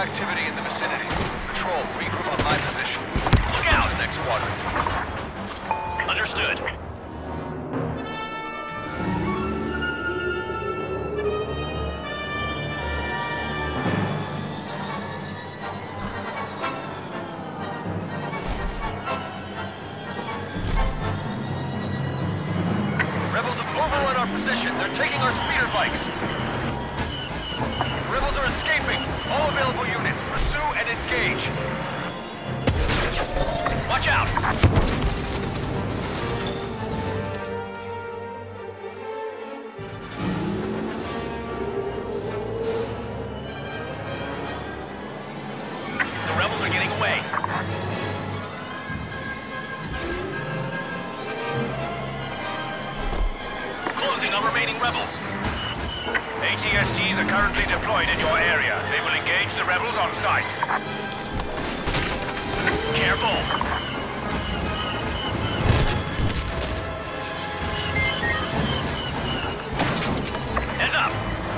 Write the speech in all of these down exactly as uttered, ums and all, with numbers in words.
activity in the vicinity. Patrol, regroup on my position. Look out! Next quadrant. Understood. Rebels have overrun our position. They're taking our speeder bikes. Rebels are escaping. All available units, pursue and engage. Watch out! The rebels are getting away. Closing on remaining rebels. A T S Ts are currently deployed in your area. They will engage the rebels on sight. Careful! Heads up!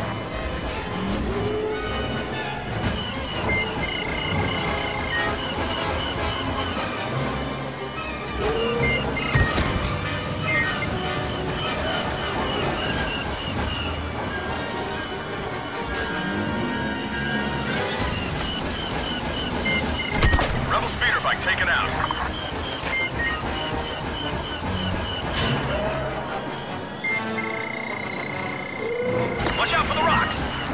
Rebel speeder bike taken out. Watch out for the rocks!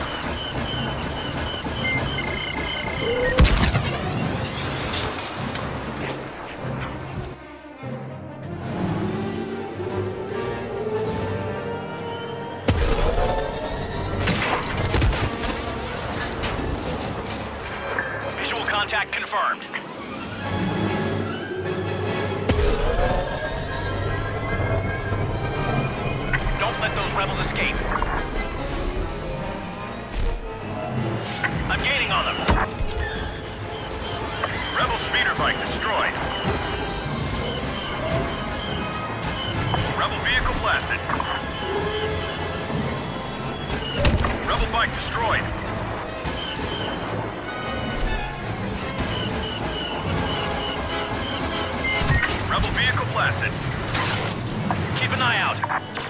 Visual contact confirmed. Don't let those rebels escape. I'm gaining on them. Rebel speeder bike destroyed. Rebel vehicle blasted. Rebel bike destroyed. Rebel vehicle blasted. Keep an eye out.